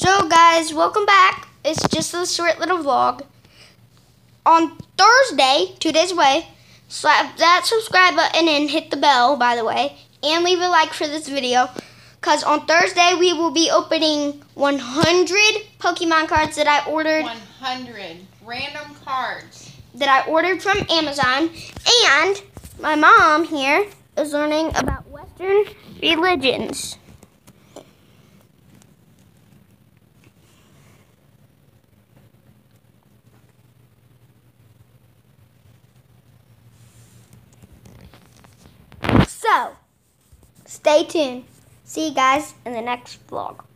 So guys, welcome back. It's just a short little vlog. On Thursday, 2 days away, slap that subscribe button and hit the bell, by the way. And leave a like for this video. Because on Thursday, we will be opening 100 Pokemon cards that I ordered. 100 random cards. That I ordered from Amazon. And my mom here is learning about Western religions. So, stay tuned. See you guys in the next vlog.